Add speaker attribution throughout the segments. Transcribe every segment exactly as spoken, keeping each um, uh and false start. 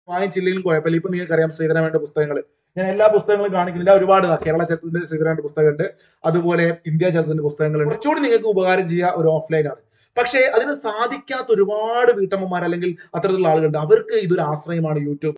Speaker 1: വാങ്ങിച്ചില്ലെങ്കിലും കുഴപ്പമില്ല. ഇപ്പൊ നിങ്ങൾക്കറിയാം ശ്രീധരമേന്റെ പുസ്തകങ്ങൾ, ഞാൻ എല്ലാ പുസ്തകങ്ങളും കാണിക്കുന്നില്ല, ഒരുപാട് കേരള ചരിത്രത്തിന്റെ ശ്രീധരമേന്റെ പുസ്തകമുണ്ട്, അതുപോലെ ഇന്ത്യ ചരിത്രത്തിന്റെ പുസ്തകങ്ങളുണ്ട്. കുറച്ചുകൂടി നിങ്ങൾക്ക് ഉപകാരം ചെയ്യുക ഒരു ഓഫ്ലൈൻ ആണ്. പക്ഷേ അതിന് സാധിക്കാത്ത ഒരുപാട് വീട്ടമ്മമാർ അല്ലെങ്കിൽ അത്തരത്തിലുള്ള ആളുകളുണ്ട്. അവർക്ക് ഇതൊരു ആശ്രയമാണ് യൂട്യൂബ്.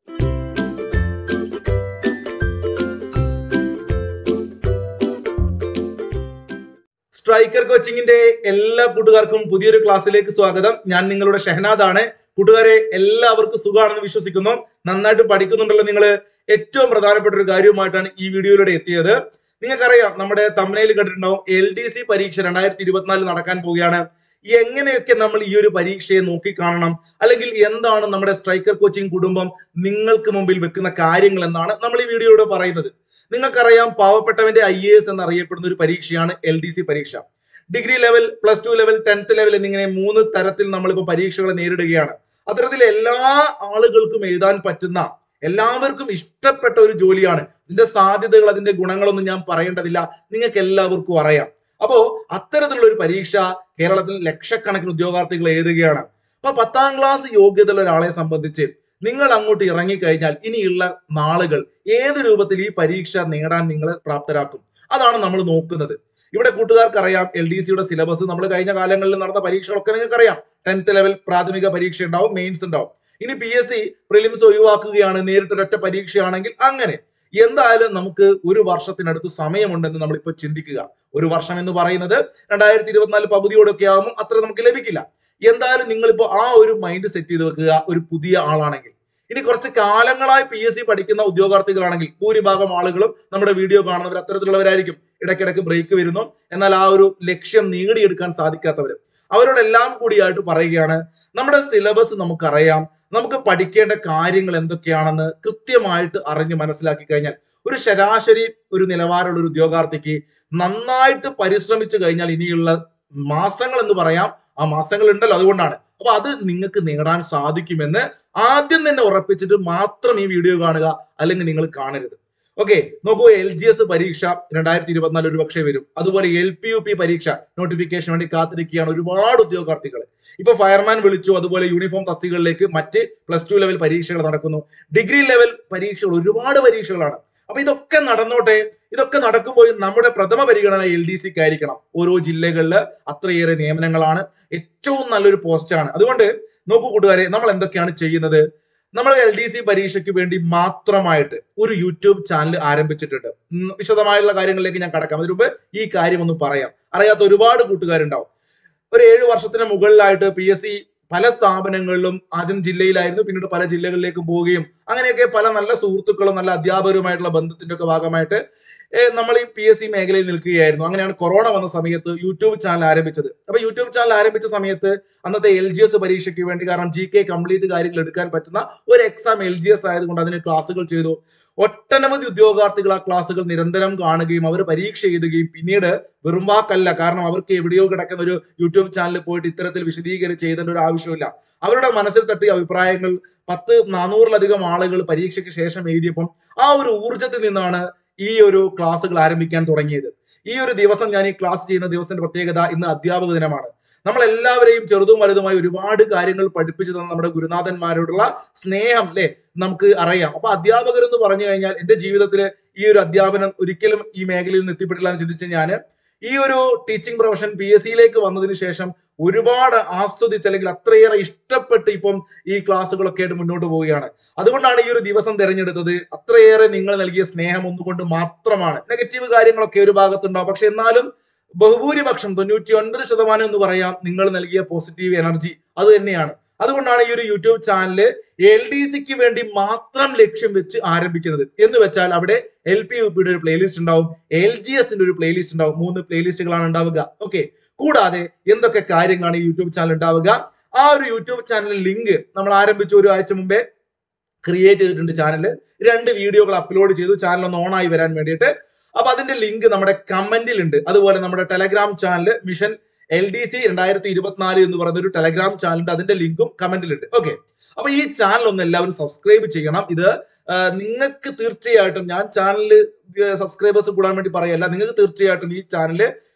Speaker 1: സ്ട്രൈക്കർ കോച്ചിങ്ങിന്റെ എല്ലാ കൂട്ടുകാർക്കും പുതിയൊരു ക്ലാസ്സിലേക്ക് സ്വാഗതം. ഞാൻ നിങ്ങളുടെ ഷഹനാദ് ആണ്. കൂട്ടുകാരെ, എല്ലാവർക്കും സുഖമാണെന്ന് വിശ്വസിക്കുന്നു. നന്നായിട്ട് പഠിക്കുന്നുണ്ടല്ലോ നിങ്ങൾ. ഏറ്റവും പ്രധാനപ്പെട്ട ഒരു കാര്യവുമായിട്ടാണ് ഈ വീഡിയോയിലൂടെ എത്തിയത്. നിങ്ങൾക്കറിയാം, നമ്മുടെ തംബ്നെയിൽ കണ്ടിട്ടുണ്ടാവും, എൽ ഡി സി പരീക്ഷ രണ്ടായിരത്തി ഇരുപത്തിനാലിൽ നടക്കാൻ പോവുകയാണ്. എങ്ങനെയൊക്കെ നമ്മൾ ഈ ഒരു പരീക്ഷയെ നോക്കിക്കാണണം, അല്ലെങ്കിൽ എന്താണ് നമ്മുടെ സ്ട്രൈക്കർ കോച്ചിങ് കുടുംബം നിങ്ങൾക്ക് മുമ്പിൽ വെക്കുന്ന കാര്യങ്ങൾ എന്നാണ് നമ്മൾ ഈ വീഡിയോയിലൂടെ പറയുന്നത്. നിങ്ങൾക്കറിയാം, പാവപ്പെട്ടവന്റെ ഐ എ എസ് എന്നറിയപ്പെടുന്ന ഒരു പരീക്ഷയാണ് എൽ ഡി സി പരീക്ഷ. Degree level, plus two level, tenth level എന്നിങ്ങനെ മൂന്ന് തരത്തിൽ നമ്മളിപ്പോൾ പരീക്ഷകളെ നേരിടുകയാണ്. അത്തരത്തിൽ എല്ലാ ആളുകൾക്കും എഴുതാൻ പറ്റുന്ന, എല്ലാവർക്കും ഇഷ്ടപ്പെട്ട ഒരു ജോലിയാണ്. ഇതിന്റെ സാധ്യതകൾ, അതിന്റെ ഗുണങ്ങളൊന്നും ഞാൻ പറയേണ്ടതില്ല, നിങ്ങൾക്ക് എല്ലാവർക്കും അറിയാം. അപ്പോ അത്തരത്തിലുള്ള ഒരു പരീക്ഷ കേരളത്തിൽ ലക്ഷക്കണക്കിന് ഉദ്യോഗാർത്ഥികൾ എഴുതുകയാണ്. അപ്പൊ പത്താം ക്ലാസ് യോഗ്യതയുള്ള ഒരാളെ സംബന്ധിച്ച് നിങ്ങൾ അങ്ങോട്ട് ഇറങ്ങിക്കഴിഞ്ഞാൽ ഇനിയുള്ള നാളുകൾ ഏത് രൂപത്തിൽ ഈ പരീക്ഷ നേടാൻ നിങ്ങളെ പ്രാപ്തരാക്കും, അതാണ് നമ്മൾ നോക്കുന്നത്. ഇവിടെ കൂട്ടുകാർക്ക് അറിയാം, എൽ ഡി സിയുടെ സിലബസ് നമ്മൾ കഴിഞ്ഞ കാലങ്ങളിൽ നടന്ന പരീക്ഷകളൊക്കെ നിങ്ങൾക്ക് അറിയാം. ടെൻത്ത് ലെവൽ പ്രാഥമിക പരീക്ഷ ഉണ്ടാവും, മെയിൻസ് ഉണ്ടാവും. ഇനി പി എസ് സി പ്രിലിംസ് ഒഴിവാക്കുകയാണ്, നേരിട്ടൊരൊറ്റ പരീക്ഷയാണെങ്കിൽ അങ്ങനെ. എന്തായാലും നമുക്ക് ഒരു വർഷത്തിനടുത്ത് സമയമുണ്ടെന്ന് നമ്മളിപ്പോ ചിന്തിക്കുക. ഒരു വർഷം എന്ന് പറയുന്നത് രണ്ടായിരത്തി ഇരുപത്തിനാല് പകുതിയോടൊക്കെ ആകുമ്പോൾ അത്ര നമുക്ക് ലഭിക്കില്ല. എന്തായാലും നിങ്ങളിപ്പോ ആ ഒരു മൈൻഡ് സെറ്റ് ചെയ്ത് വെക്കുക, ഒരു പുതിയ ആളാണെങ്കിൽ. ഇനി കുറച്ച് കാലങ്ങളായി പി എസ് സി പഠിക്കുന്ന ഉദ്യോഗാർത്ഥികളാണെങ്കിൽ ഭൂരിഭാഗം ആളുകളും നമ്മുടെ വീഡിയോ കാണുന്നവർ അത്തരത്തിലുള്ളവരായിരിക്കും. ഇടയ്ക്കിടയ്ക്ക് ബ്രേക്ക് വരുന്നു, എന്നാൽ ആ ഒരു ലക്ഷ്യം നേടിയെടുക്കാൻ സാധിക്കാത്തവര്. അവരോടെല്ലാം കൂടിയായിട്ട് പറയുകയാണ്, നമ്മുടെ സിലബസ് നമുക്കറിയാം, നമുക്ക് പഠിക്കേണ്ട കാര്യങ്ങൾ എന്തൊക്കെയാണെന്ന് കൃത്യമായിട്ട് അറിഞ്ഞ് മനസ്സിലാക്കി കഴിഞ്ഞാൽ ഒരു ശരാശരി ഒരു നിലവാരമുള്ള ഒരു ഉദ്യോഗാർത്ഥിക്ക് നന്നായിട്ട് പരിശ്രമിച്ചു കഴിഞ്ഞാൽ ഇനിയുള്ള മാസങ്ങൾ എന്ന് പറയാം, ആ മാസങ്ങൾ ഉണ്ടല്ലോ, അതുകൊണ്ടാണ്. അപ്പൊ അത് നിങ്ങൾക്ക് നേടാൻ സാധിക്കുമെന്ന് ആദ്യം തന്നെ ഉറപ്പിച്ചിട്ട് മാത്രം ഈ വീഡിയോ കാണുക, അല്ലെങ്കിൽ നിങ്ങൾ കാണരുത്. ഓക്കെ, നോക്കൂ, എൽ ജി എസ് പരീക്ഷ രണ്ടായിരത്തി ഇരുപത്തിനാല് ഒരു പക്ഷേ വരും. അതുപോലെ എൽ പി യു പി പരീക്ഷ നോട്ടിഫിക്കേഷൻ വേണ്ടി കാത്തിരിക്കുകയാണ് ഒരുപാട് ഉദ്യോഗാർത്ഥികൾ. ഇപ്പൊ ഫയർമാൻ വിളിച്ചു, അതുപോലെ യൂണിഫോം തസ്തികകളിലേക്ക് മറ്റ് പ്ലസ് ടു ലെവൽ പരീക്ഷകൾ നടക്കുന്നു. ഡിഗ്രി ലെവൽ പരീക്ഷകൾ, ഒരുപാട് പരീക്ഷകളാണ്. അപ്പൊ ഇതൊക്കെ നടന്നോട്ടെ. ഇതൊക്കെ നടക്കുമ്പോൾ നമ്മുടെ പ്രഥമ പരിഗണന എൽ ഡി സിക്ക് ആയിരിക്കണം. ഓരോ ജില്ലകളിൽ അത്രയേറെ നിയമനങ്ങളാണ്, ഏറ്റവും നല്ലൊരു പോസ്റ്റാണ്. അതുകൊണ്ട് നോക്കൂ കൂട്ടുകാരെ, നമ്മൾ എന്തൊക്കെയാണ് ചെയ്യുന്നത്. നമ്മൾ എൽ ഡി സി പരീക്ഷയ്ക്ക് വേണ്ടി മാത്രമായിട്ട് ഒരു യൂട്യൂബ് ചാനൽ ആരംഭിച്ചിട്ടുണ്ട്. വിശദമായുള്ള കാര്യങ്ങളിലേക്ക് ഞാൻ കടക്കാം. അതിനു മുമ്പ് ഈ കാര്യം ഒന്ന് പറയാം. അറിയാത്ത ഒരുപാട് കൂട്ടുകാരുണ്ടാവും. ഒരു ഏഴു വർഷത്തിന് മുകളിലായിട്ട് പി എസ് സി പല സ്ഥാപനങ്ങളിലും, ആദ്യം ജില്ലയിലായിരുന്നു, പിന്നീട് പല ജില്ലകളിലേക്ക് പോവുകയും അങ്ങനെയൊക്കെ പല നല്ല സുഹൃത്തുക്കളും നല്ല അധ്യാപകരുമായിട്ടുള്ള ബന്ധത്തിന്റെ ഒക്കെ ഭാഗമായിട്ട് നമ്മൾ ഈ പി എസ് സി മേഖലയിൽ നിൽക്കുകയായിരുന്നു. അങ്ങനെയാണ് കൊറോണ വന്ന സമയത്ത് യൂട്യൂബ് ചാനൽ ആരംഭിച്ചത്. അപ്പൊ യൂട്യൂബ് ചാനൽ ആരംഭിച്ച സമയത്ത് അന്നത്തെ എൽ ജി എസ് പരീക്ഷയ്ക്ക് വേണ്ടി, കാരണം ജി കെ കംപ്ലീറ്റ് കാര്യങ്ങൾ എടുക്കാൻ പറ്റുന്ന ഒരു എക്സാം എൽ ജി എസ് ആയതുകൊണ്ട് അതിന് ക്ലാസ്സുകൾ ചെയ്തു. ഒട്ടനവധി ഉദ്യോഗാർത്ഥികൾ ആ ക്ലാസ്സുകൾ നിരന്തരം കാണുകയും അവർ പരീക്ഷ എഴുതുകയും പിന്നീട് വെറും വാക്കല്ല, കാരണം അവർക്ക് എവിടെയോ കിടക്കുന്ന ഒരു യൂട്യൂബ് ചാനലിൽ പോയിട്ട് ഇത്തരത്തിൽ വിശദീകരിച്ച് എഴുതേണ്ട ഒരു ആവശ്യമില്ല. അവരുടെ മനസ്സിൽ തട്ടിയ അഭിപ്രായങ്ങൾ പത്ത് നാനൂറിലധികം ആളുകൾ പരീക്ഷയ്ക്ക് ശേഷം എഴുതിയപ്പം ആ ഒരു ഊർജത്തിൽ നിന്നാണ് ഈ ഒരു ക്ലാസ്സുകൾ ആരംഭിക്കാൻ തുടങ്ങിയത്. ഈ ഒരു ദിവസം, ഞാൻ ഈ ക്ലാസ് ചെയ്യുന്ന ദിവസത്തിന്റെ പ്രത്യേകത, ഇന്ന് അധ്യാപക ദിനമാണ്. നമ്മൾ എല്ലാവരെയും ചെറുതും വലുതുമായി ഒരുപാട് കാര്യങ്ങൾ പഠിപ്പിച്ചു തന്ന നമ്മുടെ ഗുരുനാഥന്മാരോടുള്ള സ്നേഹം അല്ലെ നമുക്ക് അറിയാം. അപ്പൊ അധ്യാപകർ എന്ന് പറഞ്ഞു കഴിഞ്ഞാൽ, എന്റെ ജീവിതത്തില് ഈ ഒരു അധ്യാപനം ഒരിക്കലും ഈ മേഖലയിൽ നിന്ന് എത്തിപ്പെട്ടില്ല എന്ന് ചിന്തിച്ച ഞാൻ ഈ ഒരു ടീച്ചിങ് പ്രൊഫഷൻ പി എസ് സിയിലേക്ക് വന്നതിന് ശേഷം ഒരുപാട് ആസ്വദിച്ച്, അല്ലെങ്കിൽ അത്രയേറെ ഇഷ്ടപ്പെട്ട് ഇപ്പം ഈ ക്ലാസ്സുകളൊക്കെ ആയിട്ട് മുന്നോട്ട് പോവുകയാണ്. അതുകൊണ്ടാണ് ഈ ഒരു ദിവസം തിരഞ്ഞെടുത്തത്. അത്രയേറെ നിങ്ങൾ നൽകിയ സ്നേഹം ഒന്നുകൊണ്ട് മാത്രമാണ്. നെഗറ്റീവ് കാര്യങ്ങളൊക്കെ ഒരു ഭാഗത്തുണ്ടാവും, പക്ഷെ എന്നാലും ബഹുഭൂരിപക്ഷം, തൊണ്ണൂറ്റി ഒൻപത് ശതമാനം എന്ന് പറയാം, നിങ്ങൾ നൽകിയ പോസിറ്റീവ് എനർജി അത് തന്നെയാണ്. അതുകൊണ്ടാണ് ഈ ഒരു യൂട്യൂബ് ചാനല് എൽ ഡി സിക്ക് വേണ്ടി മാത്രം ലക്ഷ്യം വെച്ച് ആരംഭിക്കുന്നത്. എന്ന് വെച്ചാൽ അവിടെ എൽ പി യു പിയുടെ ഒരു പ്ലേലിസ്റ്റ് ഉണ്ടാവും, എൽ ജി എസിന്റെ ഒരു പ്ലേലിസ്റ്റ് ഉണ്ടാവും. മൂന്ന് പ്ലേലിസ്റ്റുകളാണ് ഉണ്ടാവുക. ഓക്കെ, കൂടാതെ എന്തൊക്കെ കാര്യങ്ങളാണ് ഈ യൂട്യൂബ് ചാനൽ ഉണ്ടാവുക. ആ ഒരു യൂട്യൂബ് ചാനൽ ലിങ്ക് നമ്മൾ ആരംഭിച്ച ഒരു ആഴ്ച മുമ്പേ ക്രിയേറ്റ് ചെയ്തിട്ടുണ്ട്. ചാനൽ രണ്ട് വീഡിയോകൾ അപ്ലോഡ് ചെയ്തു, ചാനൽ ഒന്ന് ഓൺ ആയി വരാൻ വേണ്ടിയിട്ട്. അപ്പൊ അതിന്റെ ലിങ്ക് നമ്മുടെ കമന്റിൽ ഉണ്ട്. അതുപോലെ നമ്മുടെ Telegram channel mission L D C രണ്ടായിരത്തി ഇരുപത്തിനാല് എന്ന് പറയുന്ന ഒരു ടെലഗ്രാം ചാനലിന്റെ അതിന്റെ ലിങ്കും കമന്റിലുണ്ട്. ഓക്കെ, അപ്പൊ ഈ ചാനൽ ഒന്ന് എല്ലാവരും സബ്സ്ക്രൈബ് ചെയ്യണം. ഇത് നിങ്ങൾക്ക് തീർച്ചയായിട്ടും, ഞാൻ ചാനലിൽ സബ്സ്ക്രൈബേഴ്സ് കൂടാൻ വേണ്ടി പറയല്ല, നിങ്ങൾക്ക് തീർച്ചയായിട്ടും ഈ ചാനല്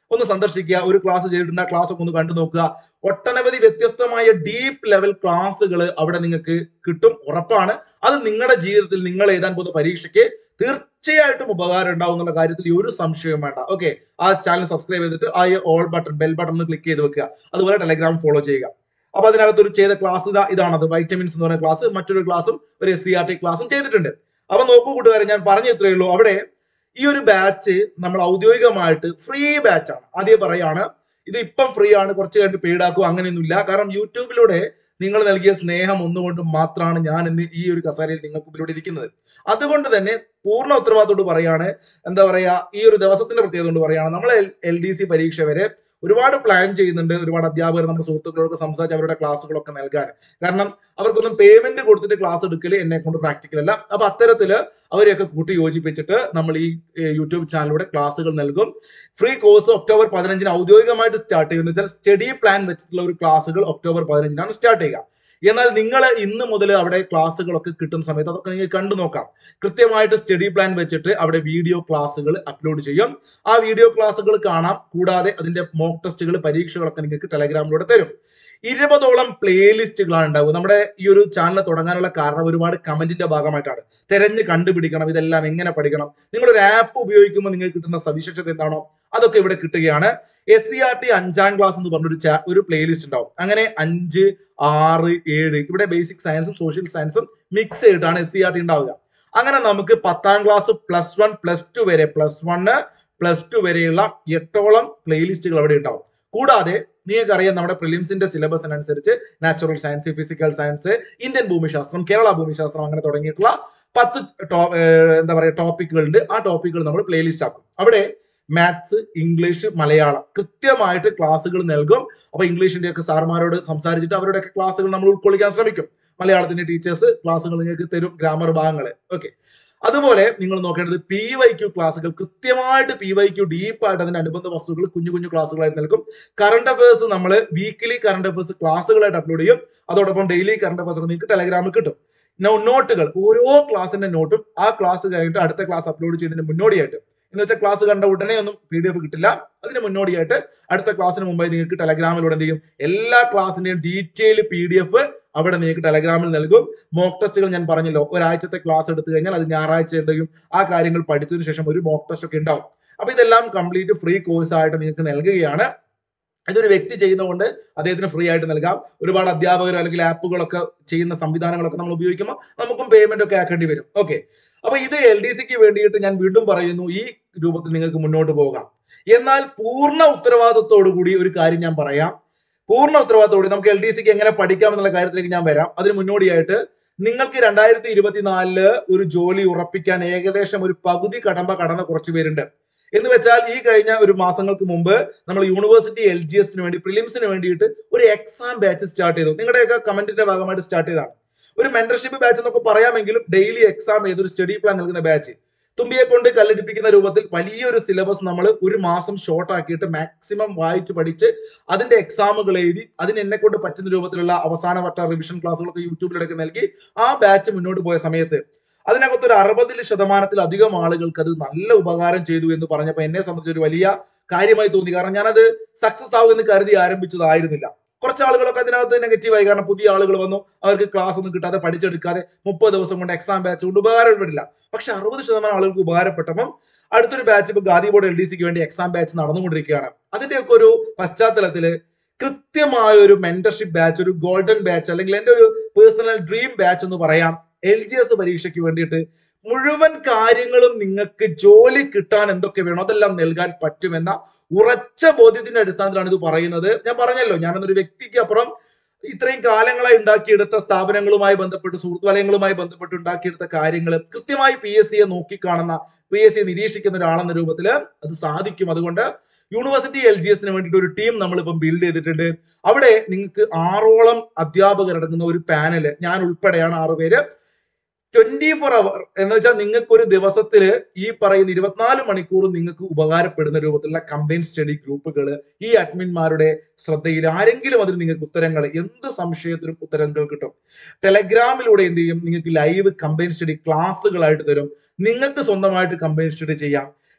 Speaker 1: ഒന്ന് സന്ദർശിക്കുക, ഒരു ക്ലാസ് ചെയ്തിട്ടുണ്ട്, ആ ക്ലാസ് ഒക്കെ ഒന്ന് കണ്ടു നോക്കുക. ഒട്ടനവധി വ്യത്യസ്തമായ ഡീപ്പ് ലെവൽ ക്ലാസ്സുകൾ അവിടെ നിങ്ങൾക്ക് കിട്ടും, ഉറപ്പാണ്. അത് നിങ്ങളുടെ ജീവിതത്തിൽ നിങ്ങൾ എഴുതാൻ പോകുന്ന പരീക്ഷയ്ക്ക് തീർച്ചയായിട്ടും ഉപകാരം ഉണ്ടാവും എന്നുള്ള കാര്യത്തിൽ ഒരു സംശയവും വേണ്ട. ഓക്കെ, ആ ചാനൽ സബ്സ്ക്രൈബ് ചെയ്തിട്ട് ആ ഓൾ ബട്ടൺ ബെൽ ബട്ടൺ ഒന്ന് ക്ലിക്ക് ചെയ്ത് വെക്കുക. അതുപോലെ ടെലഗ്രാം ഫോളോ ചെയ്യുക. അപ്പൊ അതിനകത്ത് ഒരു ചെയ്ത ക്ലാസ് ഇതാ ഇതാണത്, വൈറ്റമിൻസ് എന്ന് പറയുന്ന ക്ലാസ്. മറ്റൊരു ക്ലാസ്സും ഒരു എസ് സി ആർ ടി ക്ലാസ്സും ചെയ്തിട്ടുണ്ട്. അപ്പൊ നോക്കൂ കൂട്ടുകാരെ, ഞാൻ പറഞ്ഞു ഇത്രയേ ഉള്ളൂ. അവിടെ ഈ ഒരു ബാച്ച് നമ്മൾ ഔദ്യോഗികമായിട്ട് ഫ്രീ ബാച്ച് ആണ്. ആദ്യം പറയാണ്, ഇത് ഇപ്പം ഫ്രീ ആണ്, കുറച്ച് കഴിഞ്ഞിട്ട് പെയ്ഡ് ആക്കുക അങ്ങനെയൊന്നുമില്ല. കാരണം യൂട്യൂബിലൂടെ നിങ്ങൾ നൽകിയ സ്നേഹം ഒന്നുകൊണ്ട് മാത്രമാണ് ഞാൻ ഇന്ന് ഈ ഒരു കസേരയിൽ നിങ്ങൾക്ക് മുമ്പിലൂടെ ഇരിക്കുന്നത്. അതുകൊണ്ട് തന്നെ പൂർണ്ണ ഉത്തരവാദിത്തോട് പറയാണ്, എന്താ പറയാ, ഈ ഒരു ദിവസത്തിന്റെ പ്രത്യേകത കൊണ്ട് പറയാണ്, നമ്മൾ എൽ ഡി സി പരീക്ഷ വരെ ഒരുപാട് പ്ലാൻ ചെയ്യുന്നുണ്ട്. ഒരുപാട് അധ്യാപകർ നമ്മുടെ സുഹൃത്തുക്കളോടൊക്കെ സംസാരിച്ച് അവരുടെ ക്ലാസ്സുകളൊക്കെ നൽകാൻ. കാരണം അവർക്കൊന്നും പേയ്മെന്റ് കൊടുത്തിട്ട് ക്ലാസ് എടുക്കൽ എന്നെ കൊണ്ട് പ്രാക്ടിക്കൽ അല്ല. അപ്പൊ അത്തരത്തില് അവരെയൊക്കെ കൂട്ടി യോജിപ്പിച്ചിട്ട് നമ്മൾ ഈ യൂട്യൂബ് ചാനലിലൂടെ ക്ലാസ്സുകൾ നൽകും. ഫ്രീ കോഴ്സ് ഒക്ടോബർ പതിനഞ്ചിന് ഔദ്യോഗികമായിട്ട് സ്റ്റാർട്ട് ചെയ്യുന്നത് വെച്ചാൽ സ്റ്റഡി പ്ലാൻ വെച്ചിട്ടുള്ള ഒരു ക്ലാസ്സുകൾ ഒക്ടോബർ പതിനഞ്ചിനാണ് സ്റ്റാർട്ട് ചെയ്യുക. എന്നാൽ നിങ്ങൾ ഇന്ന് മുതൽ അവിടെ ക്ലാസ്സുകളൊക്കെ കിട്ടുന്ന സമയത്ത് അതൊക്കെ നിങ്ങൾക്ക് കണ്ടു നോക്കാം. കൃത്യമായിട്ട് സ്റ്റഡി പ്ലാൻ വെച്ചിട്ട് അവിടെ വീഡിയോ ക്ലാസ്സുകൾ അപ്ലോഡ് ചെയ്യും. ആ വീഡിയോ ക്ലാസ്സുകൾ കാണാം. കൂടാതെ അതിന്റെ മോക്ക് ടെസ്റ്റുകൾ, പരീക്ഷകളൊക്കെ നിങ്ങൾക്ക് ടെലഗ്രാമിലൂടെ തരും. ഇരുപതോളം പ്ലേലിസ്റ്റുകളാണ് ഉണ്ടാവുക. നമ്മുടെ ഈ ഒരു ചാനൽ തുടങ്ങാനുള്ള കാരണം ഒരുപാട് കമന്റിന്റെ ഭാഗമായിട്ടാണ്. തെരഞ്ഞ് കണ്ടുപിടിക്കണം, ഇതെല്ലാം എങ്ങനെ പഠിക്കണം. നിങ്ങളൊരു ആപ്പ് ഉപയോഗിക്കുമ്പോൾ നിങ്ങൾക്ക് കിട്ടുന്ന സവിശേഷത എന്താണോ അതൊക്കെ ഇവിടെ കിട്ടുകയാണ്. എസ് സി ആർ ടി അഞ്ചാം ക്ലാസ് എന്ന് പറഞ്ഞൊരു ഒരു പ്ലേലിസ്റ്റ് ഉണ്ടാവും. അങ്ങനെ അഞ്ച്, ആറ്, ഏഴ്, ഇവിടെ ബേസിക് സയൻസും സോഷ്യൽ സയൻസും മിക്സ് ചെയ്തിട്ടാണ് എസ് സി ആർ ടി ഉണ്ടാവുക. അങ്ങനെ നമുക്ക് പത്താം class, plus one, plus two വരെ, പ്ലസ് വണ് പ്ലസ് ടു വരെയുള്ള എട്ടോളം പ്ലേലിസ്റ്റുകൾ അവിടെ ഉണ്ടാവും. കൂടാതെ നിങ്ങൾക്കറിയാം, നമ്മുടെ പ്രിലിംസിന്റെ സിലബസിനനുസരിച്ച് natural science, physical science, Indian ഭൂമിശാസ്ത്രം, കേരള ഭൂമിശാസ്ത്രം, അങ്ങനെ തുടങ്ങിയിട്ടുള്ള പത്ത് എന്താ പറയുക ടോപ്പിക്കുകളുണ്ട്. ആ ടോപ്പിക്കുകൾ നമ്മൾ പ്ലേലിസ്റ്റ് ആക്കും. അവിടെ മാത്സ്, ഇംഗ്ലീഷ്, മലയാളം കൃത്യമായിട്ട് ക്ലാസ്സുകൾ നൽകും. അപ്പൊ ഇംഗ്ലീഷിന്റെ ഒക്കെ സാർമാരോട് സംസാരിച്ചിട്ട് അവരുടെ ഒക്കെ ക്ലാസ്സുകൾ നമ്മൾ ഉൾക്കൊള്ളിക്കാൻ ശ്രമിക്കും. മലയാളത്തിന്റെ ടീച്ചേഴ്സ് ക്ലാസ്സുകൾ നിങ്ങൾക്ക് തരും, ഗ്രാമർ ഭാഗങ്ങൾ. ഓക്കെ, അതുപോലെ നിങ്ങൾ നോക്കേണ്ടത് പി വൈ ക്യു ക്ലാസ്സുകൾ. കൃത്യമായിട്ട് പി വൈ ക്യു ഡീപ്പായിട്ട് അതിന്റെ അനുബന്ധ വസ്തുക്കൾ കുഞ്ഞു കുഞ്ഞു ക്ലാസ്സുകളായിട്ട് നൽകും. കറണ്ട് അഫയേഴ്സ് നമ്മൾ വീക്കിലി കറണ്ട് അഫയേഴ്സ് ക്ലാസ്സുകളായിട്ട് അപ്ലോഡ് ചെയ്യും. അതോടൊപ്പം ഡെയിലി കറണ്ട് അഫയേഴ്സ് ഒക്കെ നിങ്ങൾക്ക് ടെലഗ്രാമിൽ കിട്ടും. നോട്ടുകൾ, ഓരോ ക്ലാസ്സിന്റെ നോട്ടും ആ ക്ലാസ് കഴിഞ്ഞിട്ട് അടുത്ത ക്ലാസ് അപ്ലോഡ് ചെയ്യുന്നതിന് മുന്നോടിയായിട്ട്, എന്ന് വെച്ചാൽ ക്ലാസ് കണ്ട ഉടനെ ഒന്നും പി ഡി എഫ് കിട്ടില്ല. അതിന് മുന്നോടിയായിട്ട് അടുത്ത ക്ലാസ്സിന് മുമ്പായി നിങ്ങൾക്ക് ടെലഗ്രാമിലൂടെ എന്ത് ചെയ്യും, എല്ലാ ക്ലാസ്സിന്റെയും ഡീറ്റെയിൽ പി ഡി എഫ് അവിടെ നിങ്ങൾക്ക് ടെലഗ്രാമിൽ നൽകും. മോക്ക് ടെസ്റ്റുകൾ ഞാൻ പറഞ്ഞല്ലോ, ഒരാഴ്ചത്തെ ക്ലാസ് എടുത്തു കഴിഞ്ഞാൽ അത് ഞായറാഴ്ച എന്തെങ്കിലും ആ കാര്യങ്ങൾ പഠിച്ചതിന് ശേഷം ഒരു മോക്ക് ടെസ്റ്റ് ഒക്കെ ഉണ്ടാവും. അപ്പൊ ഇതെല്ലാം കംപ്ലീറ്റ് ഫ്രീ കോഴ്സ് ആയിട്ട് നിങ്ങൾക്ക് നൽകുകയാണ്. ഇതൊരു വ്യക്തി ചെയ്യുന്നതുകൊണ്ട് അദ്ദേഹത്തിന് ഫ്രീ ആയിട്ട് നൽകാം. ഒരുപാട് അധ്യാപകർ അല്ലെങ്കിൽ ആപ്പുകളൊക്കെ ചെയ്യുന്ന സംവിധാനങ്ങളൊക്കെ നമ്മൾ ഉപയോഗിക്കുമ്പോൾ നമുക്കും പേയ്മെന്റ് ഒക്കെ ആക്കേണ്ടി വരും. ഓക്കെ, അപ്പൊ ഇത് എൽ ഡി സിക്ക് വേണ്ടിയിട്ട് ഞാൻ വീണ്ടും പറയുന്നു, ഈ രൂപത്തിൽ നിങ്ങൾക്ക് മുന്നോട്ട് പോകാം. എന്നാൽ പൂർണ്ണ ഉത്തരവാദിത്തോടു കൂടി ഒരു കാര്യം ഞാൻ പറയാം. പൂർണ്ണ ഉത്തരവാദിത്തോടെ നമുക്ക് എൽ ഡി സിക്ക് എങ്ങനെ പഠിക്കാം എന്നുള്ള കാര്യത്തിലേക്ക് ഞാൻ വരാം. അതിന് മുന്നോടിയായിട്ട് നിങ്ങൾക്ക് രണ്ടായിരത്തി ഇരുപത്തിനാലില് ഒരു ജോലി ഉറപ്പിക്കാൻ ഏകദേശം ഒരു പകുതി കടമ്പ കടന്ന കുറച്ച് പേരുണ്ട്. എന്ന് വെച്ചാൽ ഈ കഴിഞ്ഞ ഒരു മാസങ്ങൾക്ക് മുമ്പ് നമ്മൾ യൂണിവേഴ്സിറ്റി എൽ ജി എസിന് വേണ്ടി, പ്രിലിംസിന് വേണ്ടിയിട്ട് ഒരു എക്സാം ബാച്ച് സ്റ്റാർട്ട് ചെയ്തു. നിങ്ങളുടെയൊക്കെ കമന്റിന്റെ ഭാഗമായിട്ട് സ്റ്റാർട്ട് ചെയ്തതാണ്. ഒരു മെന്റർഷിപ്പ് ബാച്ച് എന്നൊക്കെ പറയാമെങ്കിലും ഡെയിലി എക്സാം ചെയ്തൊരു സ്റ്റഡി പ്ലാൻ നൽകുന്ന ബാച്ച്. തുമ്പിയെ കൊണ്ട് കല്ലടിപ്പിക്കുന്ന രൂപത്തിൽ വലിയൊരു സിലബസ് നമ്മൾ ഒരു മാസം ഷോർട്ട് ആക്കിയിട്ട് മാക്സിമം വായിച്ച് പഠിച്ച് അതിന്റെ എക്സാമുകൾ എഴുതി അതിന് എന്നെ കൊണ്ട് പറ്റുന്ന രൂപത്തിലുള്ള അവസാനവട്ട റിവിഷൻ ക്ലാസ്സുകളൊക്കെ യൂട്യൂബിലൊക്കെ നൽകി ആ ബാച്ച് മുന്നോട്ട് പോയ സമയത്ത് അതിനകത്ത് ഒരു അറുപതിൽ ശതമാനത്തിലധികം ആളുകൾക്ക് അത് നല്ല ഉപകാരം ചെയ്തു എന്ന് പറഞ്ഞപ്പോൾ എന്നെ സംബന്ധിച്ച് ഒരു വലിയ കാര്യമായി തോന്നി. കാരണം ഞാനത് സക്സസ് ആവും എന്ന് കരുതി ആരംഭിച്ചതായിരുന്നില്ല. കുറച്ച് ആളുകളൊക്കെ അതിനകത്ത് നെഗറ്റീവായി. കാരണം പുതിയ ആളുകൾ വന്നു, അവർക്ക് ക്ലാസ് ഒന്നും കിട്ടാതെ പഠിച്ചെടുക്കാതെ മുപ്പത് ദിവസം കൊണ്ട് എക്സാം ബാച്ച് കൊണ്ട് ഉപകാരപ്പെടില്ല. പക്ഷെ അറുപത് ശതമാനം ആളുകൾക്ക് ഉപകാരപ്പെട്ടപ്പം അടുത്തൊരു ബാച്ച് ഇപ്പൊ ഖാദി ബോർഡ് എൽ ഡി സിക്ക് വേണ്ടി എക്സാം ബാച്ച് നടന്നുകൊണ്ടിരിക്കുകയാണ്. അതിന്റെയൊക്കെ ഒരു പശ്ചാത്തലത്തില് കൃത്യമായ ഒരു മെന്റർഷിപ്പ് ബാച്ച്, ഒരു ഗോൾഡൻ ബാച്ച്, അല്ലെങ്കിൽ എന്റെ ഒരു പേഴ്സണൽ ഡ്രീം ബാച്ച് എന്ന് പറയാം, എൽ ജി എസ് പരീക്ഷയ്ക്ക് വേണ്ടിയിട്ട് മുഴുവൻ കാര്യങ്ങളും നിങ്ങൾക്ക് ജോലി കിട്ടാൻ എന്തൊക്കെ വേണോ അതെല്ലാം നൽകാൻ പറ്റുമെന്ന ഉറച്ച ബോധ്യത്തിന്റെ അടിസ്ഥാനത്തിലാണ് ഇത് പറയുന്നത്. ഞാൻ പറഞ്ഞല്ലോ, ഞാനൊരു വ്യക്തിക്ക് അപ്പുറം ഇത്രയും കാലങ്ങളായി ഉണ്ടാക്കിയെടുത്ത സ്ഥാപനങ്ങളുമായി ബന്ധപ്പെട്ട്, സുഹൃത്ത് വലയങ്ങളുമായി ബന്ധപ്പെട്ട് ഉണ്ടാക്കിയെടുത്ത കാര്യങ്ങൾ കൃത്യമായി പി എസ് സിയെ നോക്കിക്കാണുന്ന, പി എസ് സിയെ നിരീക്ഷിക്കുന്ന ഒരാളെന്ന രൂപത്തിൽ അത് സാധിക്കും. അതുകൊണ്ട് യൂണിവേഴ്സിറ്റി എൽ ജി എസിന് വേണ്ടിയിട്ട് ഒരു ടീം നമ്മളിപ്പം ബിൽഡ് ചെയ്തിട്ടുണ്ട്. അവിടെ നിങ്ങൾക്ക് ആറോളം അധ്യാപകരടങ്ങുന്ന ഒരു പാനല്, ഞാൻ ഉൾപ്പെടെയാണ് ആറ് പേര്, ട്വന്റി ഫോർ അവർ എന്ന് വെച്ചാൽ നിങ്ങൾക്ക് ഒരു ദിവസത്തില് ഈ പറയുന്ന ഇരുപത്തിനാല് മണിക്കൂറും നിങ്ങൾക്ക് ഉപകാരപ്പെടുന്ന രൂപത്തിലുള്ള കമ്പൈൻ സ്റ്റഡി ഗ്രൂപ്പുകൾ ഈ അഡ്മിന്മാരുടെ ശ്രദ്ധയിൽ, ആരെങ്കിലും അതിന് നിങ്ങൾക്ക് ഉത്തരങ്ങൾ, എന്ത് സംശയത്തിനും ഉത്തരങ്ങൾ കിട്ടും. ടെലഗ്രാമിലൂടെ എന്ത് ചെയ്യും, നിങ്ങൾക്ക് ലൈവ് കമ്പൈൻ സ്റ്റഡി ക്ലാസ്സുകളായിട്ട് തരും. നിങ്ങൾക്ക് സ്വന്തമായിട്ട് കമ്പൈൻ സ്റ്റഡി ചെയ്യാം.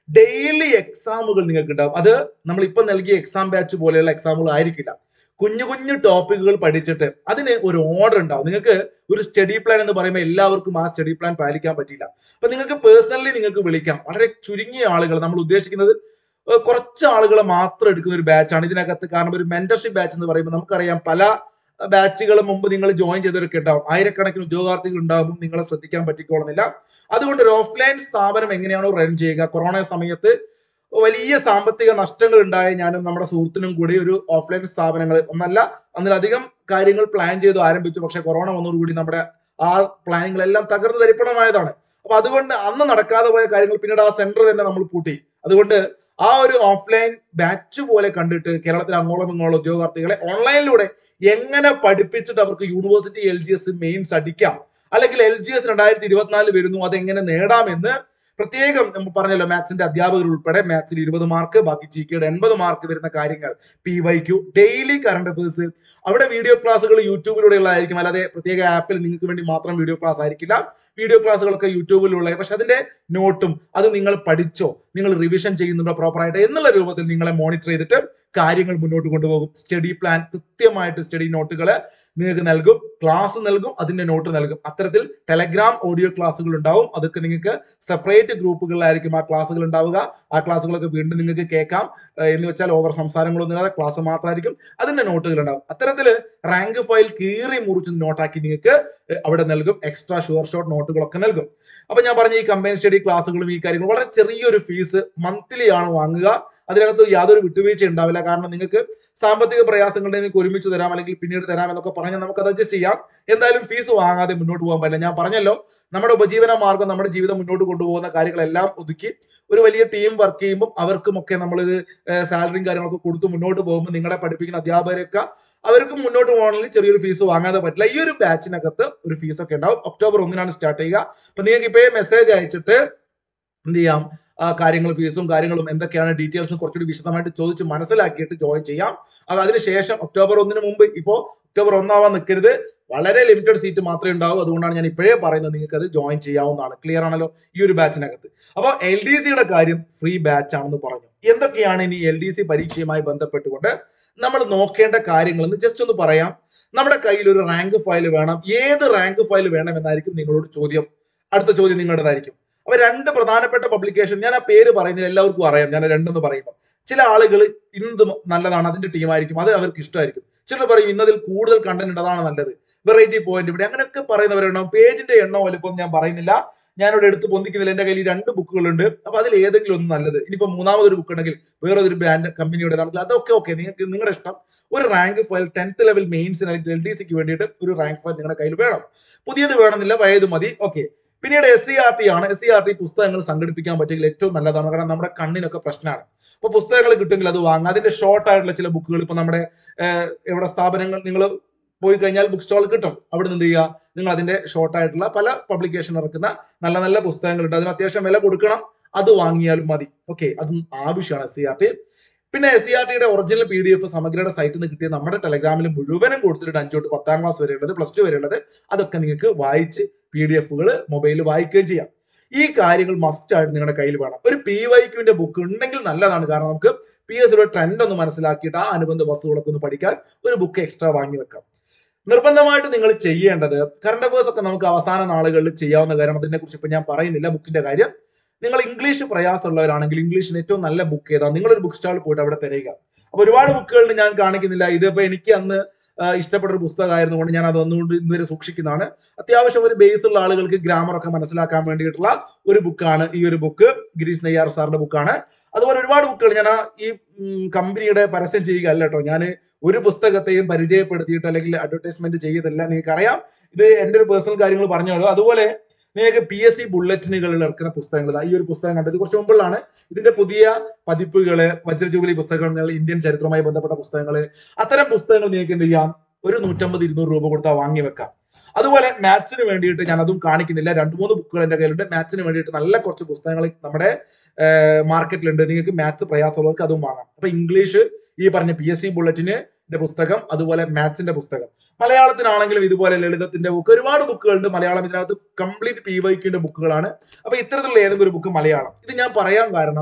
Speaker 1: ഡെയിലി എക്സാമുകൾ നിങ്ങൾക്ക് ഉണ്ടാവും. അത് നമ്മളിപ്പം നൽകിയ എക്സാം ബാച്ച് പോലെയുള്ള എക്സാമുകൾ ആയിരിക്കില്ല. കുഞ്ഞു കുഞ്ഞു ടോപ്പിക്കുകൾ പഠിച്ചിട്ട് അതിന് ഒരു ഓർഡർ ഉണ്ടാവും. നിങ്ങൾക്ക് ഒരു സ്റ്റഡി പ്ലാൻ എന്ന് പറയുമ്പോൾ എല്ലാവർക്കും ആ സ്റ്റഡി പ്ലാൻ പാലിക്കാൻ പറ്റില്ല. അപ്പൊ നിങ്ങൾക്ക് പേഴ്സണലി നിങ്ങൾക്ക് വിളിക്കാം. വളരെ ചുരുങ്ങിയ ആളുകൾ, നമ്മൾ ഉദ്ദേശിക്കുന്നത് കുറച്ച് ആളുകളെ മാത്രം എടുക്കുന്ന ഒരു ബാച്ചാണ് ഇതിനകത്ത്. കാരണം ഒരു മെന്റർഷിപ്പ് ബാച്ച് എന്ന് പറയുമ്പോൾ നമുക്കറിയാം പല ബാച്ചുകൾ മുമ്പ് നിങ്ങൾ ജോയിൻ ചെയ്തവരൊക്കെ ഉണ്ടാവും. ആയിരക്കണക്കിന് ഉദ്യോഗാർത്ഥികൾ ഉണ്ടാകും, നിങ്ങളെ ശ്രദ്ധിക്കാൻ പറ്റിക്കോളുന്നില്ല. അതുകൊണ്ട് ഒരു ഓഫ്ലൈൻ സ്ഥാപനം എങ്ങനെയാണോ റൺ ചെയ്യുക, കൊറോണ സമയത്ത് വലിയ സാമ്പത്തിക നഷ്ടങ്ങൾ ഉണ്ടായ ഞാനും നമ്മുടെ സുഹൃത്തിനും കൂടി ഒരു ഓഫ്ലൈൻ സ്ഥാപനങ്ങൾ ഒന്നല്ല ഒന്നിലധികം കാര്യങ്ങൾ പ്ലാൻ ചെയ്ത് ആരംഭിച്ചു. പക്ഷെ കൊറോണ വന്നതോടുകൂടി നമ്മുടെ ആ പ്ലാനുകളെല്ലാം തകർന്നു തരിപ്പണമായതാണ്. അപ്പൊ അതുകൊണ്ട് അന്ന് നടക്കാതെ പോയ കാര്യങ്ങൾ പിന്നീട് ആ സെന്റർ തന്നെ നമ്മൾ പൂട്ടി. അതുകൊണ്ട് ആ ഒരു ഓഫ്ലൈൻ ബാച്ച് പോലെ കണ്ടിട്ട് കേരളത്തിൽ അങ്ങോളം ഇങ്ങോളം ഉദ്യോഗാർത്ഥികളെ ഓൺലൈനിലൂടെ എങ്ങനെ പഠിപ്പിച്ചിട്ട് അവർക്ക് university L G S mains അടിക്കാം, അല്ലെങ്കിൽ എൽ ജി എസ് രണ്ടായിരത്തി ഇരുപത്തിനാല് വരുന്നു അതെങ്ങനെ നേടാമെന്ന് പ്രത്യേകം നമ്മൾ പറഞ്ഞല്ലോ. മാത്സിന്റെ അധ്യാപകർ ഉൾപ്പെടെ മാത്സിൽ ഇരുപത് മാർക്ക്, ബാക്കി ജി കെയുടെ എൺപത് മാർക്ക് വരുന്ന കാര്യങ്ങൾ, P Y Q, daily current affairs, അവിടെ വീഡിയോ ക്ലാസ്സുകൾ യൂട്യൂബിലൂടെയുള്ളതായിരിക്കും. അല്ലാതെ പ്രത്യേക ആപ്പിൽ നിങ്ങൾക്ക് വേണ്ടി മാത്രം വീഡിയോ ക്ലാസ് ആയിരിക്കില്ല. വീഡിയോ ക്ലാസ്സുകളൊക്കെ യൂട്യൂബിലുള്ള, പക്ഷെ അതിന്റെ നോട്ടും അത് നിങ്ങൾ പഠിച്ചോ, നിങ്ങൾ റിവിഷൻ ചെയ്യുന്നുണ്ടോ പ്രോപ്പറായിട്ട് എന്നുള്ള രൂപത്തിൽ നിങ്ങളെ മോണിറ്റർ ചെയ്തിട്ട് കാര്യങ്ങൾ മുന്നോട്ട് കൊണ്ടുപോകും. സ്റ്റഡി പ്ലാൻ കൃത്യമായിട്ട് സ്റ്റഡി നോട്ടുകൾ നിങ്ങൾക്ക് നൽകും, ക്ലാസ് നൽകും, അതിന്റെ നോട്ട് നൽകും. അത്തരത്തിൽ ടെലഗ്രാം ഓഡിയോ ക്ലാസ്സുകൾ ഉണ്ടാവും. അതൊക്കെ നിങ്ങൾക്ക് സെപ്പറേറ്റ് ഗ്രൂപ്പുകളിലായിരിക്കും ആ ക്ലാസ്സുകൾ ഉണ്ടാവുക. ആ ക്ലാസ്സുകളൊക്കെ വീണ്ടും നിങ്ങൾക്ക് കേൾക്കാം. എന്ന് വെച്ചാൽ ഓവർ സംസാരങ്ങളൊന്നും ഇല്ലാതെ ക്ലാസ് മാത്രമായിരിക്കും, അതിന്റെ നോട്ടുകൾ ഉണ്ടാവും. അത്തരത്തിൽ റാങ്ക് ഫയൽ കീറി മുറിച്ച് നോട്ടാക്കി നിങ്ങൾക്ക് അവിടെ നൽകും. എക്സ്ട്രാ ഷുവർ ഷോട്ട് നോട്ടുകളൊക്കെ നൽകും. അപ്പൊ ഞാൻ പറഞ്ഞ ഈ കമ്പൈൻ സ്റ്റഡി ക്ലാസ്സുകളും ഈ കാര്യങ്ങളും വളരെ ചെറിയൊരു ഫീസ് മന്ത്ലി ആണ് വാങ്ങുക. അതിനകത്ത് യാതൊരു വിട്ടുവീഴ്ച ഉണ്ടാവില്ല. കാരണം നിങ്ങൾക്ക് സാമ്പത്തിക പ്രയാസങ്ങളുടെ നിങ്ങൾക്ക് ഒരുമിച്ച് തരാം, അല്ലെങ്കിൽ പിന്നീട് തരാം എന്നൊക്കെ പറഞ്ഞാൽ നമുക്ക് അത് അഡ്ജസ്റ്റ് ചെയ്യാം. എന്തായാലും ഫീസ് വാങ്ങാതെ മുന്നോട്ട് പോകാൻ പറ്റില്ല. ഞാൻ പറഞ്ഞല്ലോ, നമ്മുടെ ഉപജീവന മാർഗം, നമ്മുടെ ജീവിതം മുന്നോട്ട് കൊണ്ടുപോകുന്ന കാര്യങ്ങളെല്ലാം ഒതുക്കി ഒരു വലിയ ടീം വർക്ക് ചെയ്യുമ്പോൾ അവർക്കുമൊക്കെ നമ്മളിത് സാലറിയും കാര്യങ്ങളൊക്കെ കൊടുത്ത് മുന്നോട്ട് പോകുമ്പോൾ നിങ്ങളെ പഠിപ്പിക്കുന്ന അധ്യാപകരൊക്കെ അവർക്കും മുന്നോട്ട് പോകണമെങ്കിൽ ചെറിയൊരു ഫീസ് വാങ്ങാതെ പറ്റില്ല. ഈ ഒരു ബാച്ചിനകത്ത് ഒരു ഫീസ് ഒക്കെ ഉണ്ടാവും. ഒക്ടോബർ ഒന്നിനാണ് സ്റ്റാർട്ട് ചെയ്യുക. അപ്പൊ നിങ്ങൾക്ക് ഇപ്പോഴേ മെസ്സേജ് അയച്ചിട്ട് എന്ത് ചെയ്യാം, കാര്യങ്ങൾ, ഫീസും കാര്യങ്ങളും എന്തൊക്കെയാണ് ഡീറ്റെയിൽസും കുറച്ചുകൂടി വിശദമായിട്ട് ചോദിച്ച് മനസ്സിലാക്കിയിട്ട് ജോയിൻ ചെയ്യാം. അത് അതിനുശേഷം ഒക്ടോബർ ഒന്നിന് മുമ്പ്, ഇപ്പോ ഒക്ടോബർ ഒന്നാവാൻ നിൽക്കരുത്. വളരെ ലിമിറ്റഡ് സീറ്റ് മാത്രമേ ഉണ്ടാവൂ. അതുകൊണ്ടാണ് ഞാൻ ഇപ്പോഴേ പറയുന്നത് നിങ്ങൾക്ക് അത് ജോയിൻ ചെയ്യാവുന്നതാണ്. ക്ലിയർ ആണല്ലോ ഈ ഒരു ബാച്ചിനകത്ത്. അപ്പോൾ എൽ ഡി സിയുടെ കാര്യം ഫ്രീ ബാച്ച് ആണെന്ന് പറഞ്ഞു. എന്തൊക്കെയാണ് ഇനി എൽ ഡി സി പരീക്ഷയുമായി ബന്ധപ്പെട്ടുകൊണ്ട് നമ്മൾ നോക്കേണ്ട കാര്യങ്ങൾ എന്ന് ജസ്റ്റ് ഒന്ന് പറയാം. നമ്മുടെ കയ്യിൽ ഒരു റാങ്ക് ഫയൽ വേണം. ഏത് റാങ്ക് ഫയൽ വേണം എന്നായിരിക്കും നിങ്ങളോട് ചോദ്യം. അടുത്ത ചോദ്യം നിങ്ങളുടേതായിരിക്കും. അപ്പൊ രണ്ട് പ്രധാനപ്പെട്ട പബ്ലിക്കേഷൻ, ഞാൻ ആ പേര് പറയുന്നില്ല, എല്ലാവർക്കും അറിയാം. ഞാൻ രണ്ടെന്ന് പറയുമ്പോൾ ചില ആളുകൾ ഇന്നത് നല്ലതാണ്, അതിന്റെ ടീമായിരിക്കും, അത് അവർക്ക് ഇഷ്ടമായിരിക്കും. ചിലർ പറയും ഇന്നതിൽ കൂടുതൽ കണ്ടന്റ് ഉണ്ട്, അതാണ് നല്ലത്, വെറൈറ്റി പോയിന്റ് ഇവിടെ, അങ്ങനെയൊക്കെ പറയുന്നവരുണ്ടാവും. പേജിന്റെ എണ്ണോ വലുപ്പം ഞാൻ പറയുന്നില്ല, ഞാനിവിടെ എടുത്ത് പൊന്തിക്കുന്നില്ല. എന്റെ കയ്യിൽ രണ്ട് ബുക്കുകളുണ്ട്. അപ്പൊ അതിൽ ഏതെങ്കിലും ഒന്ന് നല്ലത്, ഇനിയിപ്പോ മൂന്നാമതൊരു ബുക്ക് ഉണ്ടെങ്കിൽ വേറൊരു ബ്രാൻഡ് കമ്പനിയുടെ ആണെങ്കിൽ അതൊക്കെ ഓക്കെ, നിങ്ങൾക്ക് നിങ്ങളുടെ ഇഷ്ടം. ഒരു റാങ്ക് ഫയൽ ടെൻത്ത് ലെവൽ മെയിൻസിന് അല്ലെങ്കിൽ എൽ ഡി സിക്ക് വേണ്ടിയിട്ട് ഒരു റാങ്ക് ഫയൽ നിങ്ങളുടെ കയ്യിൽ വേണം. പുതിയത് വേണമെന്നില്ല, പഴയത് മതി. ഓക്കെ. പിന്നീട് എസ് സി ആർ ടി ആണ്. എസ് സി ആർ ടി പുസ്തകങ്ങൾ സംഘടിപ്പിക്കാൻ പറ്റിയെങ്കിൽ ഏറ്റവും നല്ലതാണ്. കാരണം നമ്മുടെ കണ്ണിനൊക്കെ പ്രശ്നമാണ്. അപ്പൊ പുസ്തകങ്ങൾ കിട്ടുമെങ്കിൽ അത് വാങ്ങുക. അതിന്റെ ഷോർട്ട് ആയിട്ടുള്ള ചില ബുക്കുകൾ ഇപ്പൊ നമ്മുടെ എവിടെ സ്ഥാപനങ്ങൾ നിങ്ങൾ പോയി കഴിഞ്ഞാൽ ബുക്ക് സ്റ്റോൾ കിട്ടും. അവിടെ നിന്ന് എന്ത് ചെയ്യുക, നിങ്ങൾ അതിന്റെ ഷോർട്ട് ആയിട്ടുള്ള പല പബ്ലിക്കേഷൻ ഇറക്കുന്ന നല്ല നല്ല പുസ്തകങ്ങളുണ്ട്. അതിന് അത്യാവശ്യം വില കൊടുക്കണം, അത് വാങ്ങിയാലും മതി. ഓക്കെ, അതും ആവശ്യമാണ് എസ് സി ആർ ടി. പിന്നെ എസ് സി ആർ ടിയുടെ ഒറിജിനൽ പി ഡി എഫ് സമഗ്രയുടെ സൈറ്റിൽ നിന്ന് കിട്ടിയ നമ്മുടെ ടെലഗ്രാമിൽ മുഴുവനും കൊടുത്തിട്ട് അഞ്ച് തൊട്ട് പത്താം ക്ലാസ് വരെ ഉള്ളത്, പ്ലസ് ടു വരെ ഉള്ളത്, അതൊക്കെ നിങ്ങൾക്ക് വായിച്ച് പി ഡി എഫുകൾ മൊബൈലിൽ വായിക്കുകയും ചെയ്യാം. ഈ കാര്യങ്ങൾ മസ്റ്റ് ആയിട്ട് നിങ്ങളുടെ കയ്യിൽ വേണം. ഒരു പി വൈ ക്യുവിന്റെ ബുക്ക് ഉണ്ടെങ്കിൽ നല്ലതാണ്. കാരണം നമുക്ക് പി എസ് സിയുടെ ട്രെൻഡ് ഒന്ന് മനസ്സിലാക്കിയിട്ട് ആ അനുബന്ധ വസ്തുക്കളൊക്കെ ഒന്ന് പഠിക്കാൻ ഒരു ബുക്ക് എക്സ്ട്രാ വാങ്ങി വെക്കാം. നിർബന്ധമായിട്ട് നിങ്ങൾ ചെയ്യേണ്ടത് കറണ്ട് അഫേഴ്സ് ഒക്കെ നമുക്ക് അവസാന നാളുകളിൽ ചെയ്യാവുന്ന കാര്യം, അതിനെ കുറിച്ച് ഇപ്പൊ ഞാൻ പറയുന്നില്ല. ബുക്കിന്റെ കാര്യം, നിങ്ങൾ ഇംഗ്ലീഷ് പ്രയാസമുള്ളവരാണെങ്കിൽ ഇംഗ്ലീഷിന് ഏറ്റവും നല്ല ബുക്ക് ഏതാ, നിങ്ങളൊരു ബുക്ക് സ്റ്റാളിൽ പോയിട്ട് അവിടെ തിരയുക. അപ്പൊ ഒരുപാട് ബുക്കുകളിൽ ഞാൻ കാണിക്കുന്നില്ല. ഇതിപ്പോ എനിക്ക് അന്ന് ഇഷ്ടപ്പെട്ട ഒരു പുസ്തകമായിരുന്നു കൊണ്ട് ഞാൻ അത് ഒന്നുകൊണ്ട് ഇന്നുവരെ സൂക്ഷിക്കുന്നതാണ്. അത്യാവശ്യം ഒരു ബേസ് ഉള്ള ആളുകൾക്ക് ഗ്രാമർ ഒക്കെ മനസ്സിലാക്കാൻ വേണ്ടിയിട്ടുള്ള ഒരു ബുക്കാണ് ഈ ഒരു ബുക്ക്. ഗിരീഷ് നെയ്യാർ സാറിന്റെ ബുക്കാണ്. അതുപോലെ ഒരുപാട് ബുക്കുകൾ ഞാൻ ഈ കമ്പനിയുടെ പരസ്യം ചെയ്യുക അല്ല കേട്ടോ. ഞാൻ ഒരു പുസ്തകത്തെയും പരിചയപ്പെടുത്തിയിട്ട് അല്ലെങ്കിൽ അഡ്വർടൈസ്മെന്റ് ചെയ്തില്ല. നിങ്ങൾക്കറിയാം, ഇത് എന്റെ ഒരു പേഴ്സണൽ കാര്യങ്ങൾ പറഞ്ഞോളൂ. അതുപോലെ നിങ്ങൾക്ക് പി എസ് സി ബുള്ളറ്റിനുകളിൽ ഇറക്കുന്ന പുസ്തകങ്ങൾ, ഈ ഒരു പുസ്തകം കണ്ടത് കുറച്ച് മുമ്പുള്ളതാണ്. ഇതിന്റെ പുതിയ പതിപ്പുകള്, വജ്രജൂബിലി പുസ്തകങ്ങൾ, ഇന്ത്യൻ ചരിത്രവുമായി ബന്ധപ്പെട്ട പുസ്തകങ്ങൾ, അത്തരം പുസ്തകങ്ങൾ നിങ്ങൾക്ക് എന്ത് ചെയ്യാം, ഒരു നൂറ്റമ്പത് ഇരുന്നൂറ് രൂപ കൊടുത്താൽ വാങ്ങി വെക്കാം. അതുപോലെ മാത്സിന് വേണ്ടിയിട്ട് ഞാൻ അതും കാണിക്കുന്നില്ല, രണ്ട് മൂന്ന് ബുക്കുകൾ എന്റെ കയ്യിലുണ്ട്. മാത്സിന് വേണ്ടിയിട്ട് നല്ല കുറച്ച് പുസ്തകങ്ങൾ നമ്മുടെ മാർക്കറ്റിലുണ്ട്. നിങ്ങൾക്ക് മാത്സ് പ്രയാസമുള്ളവർക്ക് അതും വാങ്ങാം. അപ്പൊ ഇംഗ്ലീഷ് ഈ പറഞ്ഞ പി എസ് സി ബുള്ളറ്റിന് പുസ്തകം, അതുപോലെ മാത്സിന്റെ പുസ്തകം, മലയാളത്തിനാണെങ്കിലും ഇതുപോലെ ലളിതത്തിന്റെ ബുക്ക്, ഒരുപാട് ബുക്കുകളുണ്ട് മലയാളം. ഇതിനകത്ത് കംപ്ലീറ്റ് പി വൈ ക്യൂന്റെ ബുക്കുകളാണ്. അപ്പൊ ഇത്തരത്തിലുള്ള ഏതെങ്കിലും ഒരു ബുക്ക് മലയാളം, ഇത് ഞാൻ പറയാൻ കാരണം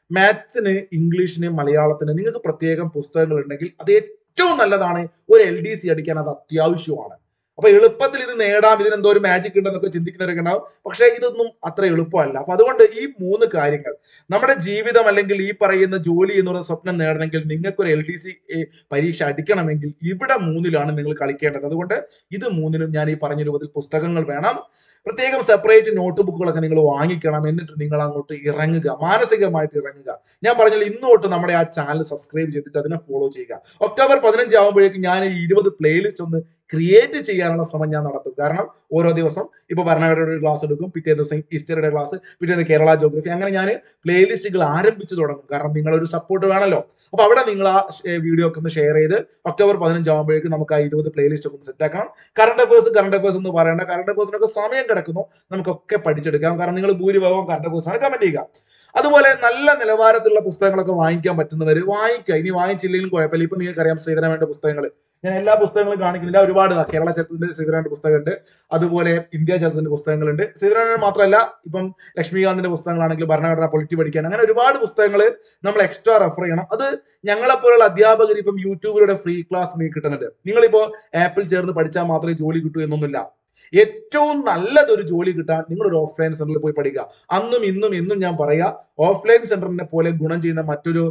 Speaker 1: മാത്സിന്, ഇംഗ്ലീഷിന്, മലയാളത്തിന് നിങ്ങൾക്ക് പ്രത്യേകം പുസ്തകങ്ങൾ ഉണ്ടെങ്കിൽ അത് ഏറ്റവും നല്ലതാണ്. ഒരു എൽ ഡി സി അടിക്കാൻ അത് അത്യാവശ്യമാണ്. അപ്പൊ എളുപ്പത്തിൽ ഇത് നേടാം, ഇതിനെന്തോ ഒരു മാജിക് ഉണ്ടെന്നൊക്കെ ചിന്തിക്കുന്നവരൊക്കെ ഉണ്ടാവും. പക്ഷെ ഇതൊന്നും അത്ര എളുപ്പമല്ല. അപ്പൊ അതുകൊണ്ട് ഈ മൂന്ന് കാര്യങ്ങൾ നമ്മുടെ ജീവിതം അല്ലെങ്കിൽ ഈ പറയുന്ന ജോലി എന്ന് പറയുന്ന സ്വപ്നം നേടണമെങ്കിൽ നിങ്ങൾക്ക് ഒരു എൽ ഡി സി പരീക്ഷ അടിക്കണമെങ്കിൽ ഇവിടെ മൂന്നിലാണ് നിങ്ങൾ കളിക്കേണ്ടത്. അതുകൊണ്ട് ഇത് മൂന്നിനും ഞാൻ ഈ പറഞ്ഞ രൂപത്തിൽ പുസ്തകങ്ങൾ വേണം. പ്രത്യേകം സെപ്പറേറ്റ് നോട്ട് ബുക്കുകളൊക്കെ നിങ്ങൾ വാങ്ങിക്കണം. എന്നിട്ട് നിങ്ങൾ അങ്ങോട്ട് ഇറങ്ങുക, മാനസികമായിട്ട് ഇറങ്ങുക. ഞാൻ പറഞ്ഞാൽ ഇന്ന് തൊട്ട് നമ്മുടെ ആ ചാനൽ സബ്സ്ക്രൈബ് ചെയ്തിട്ട് അതിനെ ഫോളോ ചെയ്യുക. ഒക്ടോബർ പതിനഞ്ച് ആകുമ്പോഴേക്കും ഞാൻ ഈ ഇരുപത് പ്ലേലിസ്റ്റ് ഒന്ന് ക്രിയേറ്റ് ചെയ്യാനുള്ള ശ്രമം ഞാൻ നടത്തും. കാരണം ഓരോ ദിവസം ഇപ്പൊ ഭരണഘടനയുടെ ഒരു ക്ലാസ് എടുക്കും, പിറ്റേ ദിവസം ഹിസ്റ്ററിയുടെ ക്ലാസ്, പിറ്റേന്ന് കേരള ജോഗ്രഫി, അങ്ങനെ ഞാൻ പ്ലേലിസ്റ്റുകൾ ആരംഭിച്ചു തുടങ്ങും. കാരണം നിങ്ങളൊരു സപ്പോർട്ട് വേണമല്ലോ. അപ്പൊ അവിടെ നിങ്ങൾ ആ വീഡിയോ ഒക്കെ ഒന്ന് ഷെയർ ചെയ്ത് ഒക്ടോബർ പതിനഞ്ച് ആകുമ്പോഴേക്കും നമുക്ക് ആ ഇരുപത് പ്ലേലിസ്റ്റ് ഒക്കെ ഒന്ന് സെറ്റ് ആക്കണം. കറണ്ട് അഫേഴ്സ് കറണ്ട് അഫേഴ്സ് എന്ന് പറയേണ്ട, കറണ്ട് അഫേഴ്സിനൊക്കെ സമയം കിടക്കുന്നു, നമുക്കൊക്കെ പഠിച്ചെടുക്കാം. കാരണം നിങ്ങൾ ഭൂരിഭാഗം കറണ്ട് അഫേഴ്സ് ആണ് കമന്റ് ചെയ്യുക. അതുപോലെ നല്ല നിലവാരത്തിലുള്ള പുസ്തകങ്ങളൊക്കെ വാങ്ങിക്കാൻ പറ്റുന്നവര് വാങ്ങിക്കുക. ഇനി വാങ്ങിച്ചില്ലെങ്കിലും കുഴപ്പമില്ല. ഇപ്പൊ നിങ്ങൾക്ക് അറിയാം ശ്രീധരമേന്റെ പുസ്തകങ്ങൾ, ഞാൻ എല്ലാ പുസ്തകങ്ങളും കാണിക്കുന്നില്ല, ഒരുപാട് കേരള ചരിത്രത്തിന്റെ ശ്രീധരന്റെ പുസ്തകമുണ്ട്, അതുപോലെ ഇന്ത്യ ചരിത്രത്തിന്റെ പുസ്തകങ്ങളുണ്ട്. ശ്രീധരൻ മാത്രമല്ല, ഇപ്പം ലക്ഷ്മികാന്തിന്റെ പുസ്തകങ്ങളാണെങ്കിൽ ഭരണഘടന, പൊളിറ്റി പഠിക്കാൻ, അങ്ങനെ ഒരുപാട് പുസ്തകങ്ങൾ നമ്മൾ എക്സ്ട്രാ റെഫർ ചെയ്യണം. അത് ഞങ്ങളെപ്പോലുള്ള അധ്യാപകർ ഇപ്പം യൂട്യൂബിലൂടെ ഫ്രീ ക്ലാസ് നിങ്ങൾക്ക് കിട്ടുന്നുണ്ട്. നിങ്ങളിപ്പോ ആപ്പിൽ ചേർന്ന് പഠിച്ചാൽ മാത്രമേ ജോലി കിട്ടൂ എന്നൊന്നുമില്ല. ഏറ്റവും നല്ലതൊരു ജോലി കിട്ടാൻ നിങ്ങൾ ഒരു ഓഫ്ലൈൻ സെന്ററിൽ പോയി പഠിക്കുക. അന്നും ഇന്നും എന്നും ഞാൻ പറയാ, ഓഫ്ലൈൻ സെന്ററിനെ പോലെ ഗുണം ചെയ്യുന്ന മറ്റൊരു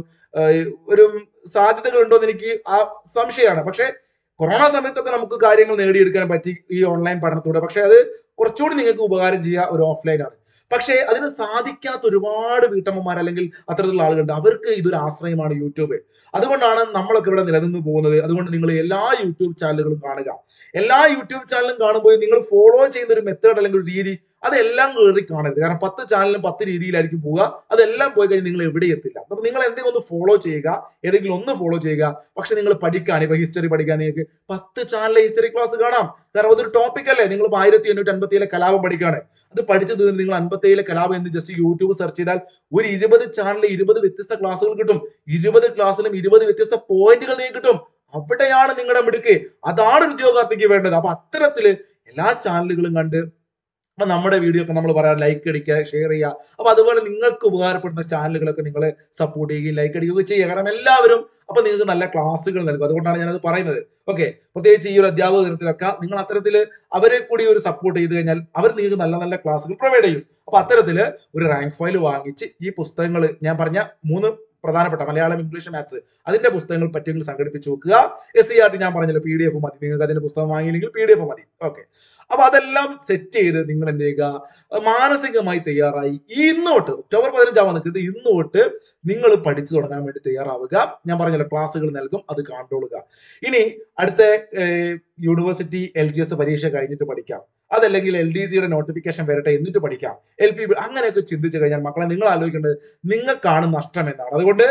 Speaker 1: ഒരു സാധ്യതകൾ ഉണ്ടോ എന്ന് എനിക്ക് ആ സംശയമാണ്. പക്ഷെ കൊറോണ സമയത്തൊക്കെ നമുക്ക് കാര്യങ്ങൾ നേടിയെടുക്കാൻ പറ്റി ഈ ഓൺലൈൻ പഠനത്തോടെ. പക്ഷെ അത് കുറച്ചുകൂടി നിങ്ങൾക്ക് ഉപകാരം ചെയ്യുക ഒരു ഓഫ്ലൈൻ ആണ്. പക്ഷേ അതിന് സാധിക്കാത്ത ഒരുപാട് വീട്ടമ്മമാർ അല്ലെങ്കിൽ അത്തരത്തിലുള്ള ആളുകളുണ്ട്. അവർക്ക് ഇതൊരു ആശ്രയമാണ് യൂട്യൂബ്. അതുകൊണ്ടാണ് നമ്മളൊക്കെ ഇവിടെ നിലനിന്ന് പോകുന്നത്. അതുകൊണ്ട് നിങ്ങൾ എല്ലാ യൂട്യൂബ് ചാനലുകളും കാണുക. എല്ലാ യൂട്യൂബ് ചാനലും കാണുമ്പോൾ നിങ്ങൾ ഫോളോ ചെയ്യുന്ന ഒരു മെത്തേഡ് അല്ലെങ്കിൽ ഒരു രീതി, അതെല്ലാം കയറി കാണരുത്. കാരണം പത്ത് ചാനലും പത്ത് രീതിയിലായിരിക്കും പോവുക. അതെല്ലാം പോയി കഴിഞ്ഞാൽ നിങ്ങൾ എവിടെ എത്തില്ല. അപ്പൊ നിങ്ങൾ എന്തെങ്കിലും ഒന്ന് ഫോളോ ചെയ്യുക, ഏതെങ്കിലും ഒന്ന് ഫോളോ ചെയ്യുക. പക്ഷെ നിങ്ങൾ പഠിക്കാൻ, ഇപ്പൊ ഹിസ്റ്ററി പഠിക്കാൻ നിങ്ങൾക്ക് പത്ത് ചാനലിലെ ഹിസ്റ്ററി ക്ലാസ് കാണാം. കാരണം അതൊരു ടോപ്പിക് അല്ലേ. നിങ്ങൾ ആയിരത്തി എണ്ണൂറ്റി അൻപത്തി ഏഴിലെ കലാപം പഠിക്കാണ്, അത് പഠിച്ചു തീർന്ന് നിങ്ങൾ അൻപത്തി ഏഴിലെ കലാപം എന്ന് ജസ്റ്റ് യൂട്യൂബ് സെർച്ച് ചെയ്താൽ ഒരു ഇരുപത് ചാനലിൽ ഇരുപത് വ്യത്യസ്ത ക്ലാസ്സുകൾ കിട്ടും. ഇരുപത് ക്ലാസ്സിലും ഇരുപത് വ്യത്യസ്ത പോയിന്റുകൾ നിങ്ങൾക്ക് കിട്ടും. അവിടെയാണ് നിങ്ങളുടെ മിടുക്ക്. അതാണ് ഒരു ഉദ്യോഗാർത്ഥിക്ക് വേണ്ടത്. അപ്പൊ അത്തരത്തില് എല്ലാ ചാനലുകളും കണ്ട് അപ്പൊ നമ്മുടെ വീഡിയോ ഒക്കെ നമ്മൾ പറയാം, ലൈക്ക് അടിക്കുക, ഷെയർ ചെയ്യുക. അപ്പൊ അതുപോലെ നിങ്ങൾക്ക് ഉപകാരപ്പെടുന്ന ചാനലുകളൊക്കെ നിങ്ങൾ സപ്പോർട്ട് ചെയ്യുകയും ലൈക്ക് അടിക്കുകയൊക്കെ ചെയ്യുക. കാരണം എല്ലാവരും അപ്പൊ നിങ്ങൾക്ക് നല്ല ക്ലാസ്സുകൾ നൽകും. അതുകൊണ്ടാണ് ഞാനത് പറയുന്നത്. ഓക്കെ, പ്രത്യേകിച്ച് ഈ ഒരു അധ്യാപക ദിനത്തിലൊക്കെ നിങ്ങൾ അത്തരത്തില് അവരെ കൂടി ഒരു സപ്പോർട്ട് ചെയ്ത് കഴിഞ്ഞാൽ അവർ നിങ്ങൾക്ക് നല്ല നല്ല ക്ലാസ്സുകൾ പ്രൊവൈഡ് ചെയ്യും. അപ്പൊ അത്തരത്തില് ഒരു റാങ്ക് ഫയൽ വാങ്ങിച്ച് ഈ പുസ്തകങ്ങൾ, ഞാൻ പറഞ്ഞ മൂന്ന് പ്രധാനപ്പെട്ട മലയാളം, ഇംഗ്ലീഷ്, മാത്സ്, അതിന്റെ പുസ്തകങ്ങൾ പറ്റിയെങ്കിൽ സംഘടിപ്പിച്ച് വെക്കുക. എസ് സി ആർ ടി ഞാൻ പറഞ്ഞല്ലോ, പി ഡി എഫ് മതി. നിങ്ങൾക്ക് അതിന്റെ പുസ്തകം വാങ്ങിയില്ലെങ്കിൽ പി ഡി എഫ് മതി. ഓക്കെ, അപ്പൊ അതെല്ലാം സെറ്റ് ചെയ്ത് നിങ്ങൾ എന്ത് ചെയ്യുക, മാനസികമായി തയ്യാറായി ഇന്നോട്ട് ഒക്ടോബർ പതിനഞ്ചാം നിൽക്കുന്നത് ഇന്നോട്ട് നിങ്ങൾ പഠിച്ചു തുടങ്ങാൻ വേണ്ടി തയ്യാറാവുക. ഞാൻ പറഞ്ഞല്ലോ ക്ലാസ്സുകൾ നൽകും, അത് കണ്ടോളുക. ഇനി അടുത്ത യൂണിവേഴ്സിറ്റി എൽ ജി എസ് പരീക്ഷ കഴിഞ്ഞിട്ട് പഠിക്കാം, അതല്ലെങ്കിൽ എൽ ഡി സിയുടെ നോട്ടിഫിക്കേഷൻ വരട്ടെ എന്നിട്ട് പഠിക്കാം, എൽ പി അങ്ങനെയൊക്കെ ചിന്തിച്ചു കഴിഞ്ഞാൽ മക്കളെ നിങ്ങൾ ആലോചിക്കേണ്ടത് നിങ്ങൾക്കാണ് നഷ്ടം എന്നാണ്. അതുകൊണ്ട്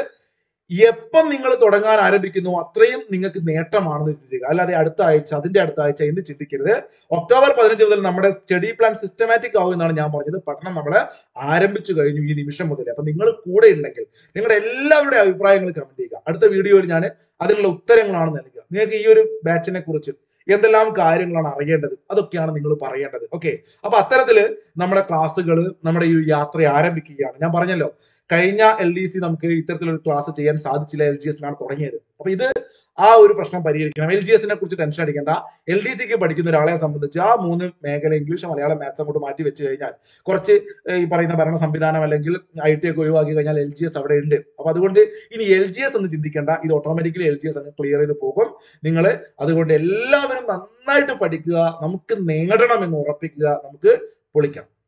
Speaker 1: എപ്പം നിങ്ങൾ തുടങ്ങാൻ ആരംഭിക്കുന്നു അത്രയും നിങ്ങൾക്ക് നേട്ടമാണെന്ന് ചിന്തിക്കുക. അല്ലാതെ അടുത്ത ആഴ്ച, അതിന്റെ അടുത്ത ആഴ്ച എന്ന് ചിന്തിക്കരുത്. ഒക്ടോബർ പതിനഞ്ച് മുതൽ നമ്മുടെ സ്റ്റഡി പ്ലാൻ സിസ്റ്റമാറ്റിക് ആവും എന്നാണ് ഞാൻ പറഞ്ഞത്. പഠനം നമ്മൾ ആരംഭിച്ചു കഴിഞ്ഞു ഈ നിമിഷം മുതൽ. അപ്പൊ നിങ്ങൾ കൂടെ ഉണ്ടെങ്കിൽ നിങ്ങളുടെ എല്ലാവരുടെ അഭിപ്രായങ്ങൾ കമന്റ് ചെയ്യുക. അടുത്ത വീഡിയോയിൽ ഞാൻ അതിനുള്ള ഉത്തരങ്ങളാണ് നൽകുക. നിങ്ങൾക്ക് ഈ ഒരു ബാച്ചിനെ കുറിച്ച് എന്തെല്ലാം കാര്യങ്ങളാണ് അറിയേണ്ടത് അതൊക്കെയാണ് നിങ്ങൾ പറയേണ്ടത്. ഓക്കെ, അപ്പൊ അത്തരത്തില് നമ്മുടെ ക്ലാസ്സുകൾ, നമ്മുടെ ഈ യാത്ര ആരംഭിക്കുകയാണ്. ഞാൻ പറഞ്ഞല്ലോ കഴിഞ്ഞ എൽ ഡി സി നമുക്ക് ഇത്തരത്തിലൊരു ക്ലാസ് ചെയ്യാൻ സാധിച്ചില്ല, എൽ ജി എസിനാണ് തുടങ്ങിയത്. അപ്പൊ ഇത് ആ ഒരു പ്രശ്നം പരിഹരിക്കണം. എൽ ജി എസിനെ കുറിച്ച് ടെൻഷൻ അടിക്കേണ്ട. എൽ ഡി സിക്ക് പഠിക്കുന്ന ഒരാളെ സംബന്ധിച്ച് ആ മൂന്ന് മേഖല ഇംഗ്ലീഷ്, മലയാളം, മാത്സ് അങ്ങോട്ട് മാറ്റി വെച്ച് കഴിഞ്ഞാൽ കുറച്ച് ഈ പറയുന്ന ഭരണ സംവിധാനം അല്ലെങ്കിൽ ഐ ടി ഒക്കെ ഒഴിവാക്കി കഴിഞ്ഞാൽ എൽ ജി എസ് അവിടെ ഉണ്ട്. അപ്പൊ അതുകൊണ്ട് ഇനി എൽ ജി എസ് എന്ന് ചിന്തിക്കേണ്ട, ഇത് ഓട്ടോമാറ്റിക്കലി എൽ ജി എസ് അങ്ങ് ക്ലിയർ ചെയ്ത് പോകും നിങ്ങൾ. അതുകൊണ്ട് എല്ലാവരും നന്നായിട്ട് പഠിക്കുക, നമുക്ക് നേടണം എന്ന് ഉറപ്പിക്കുക, നമുക്ക് പൊളിക്കാം.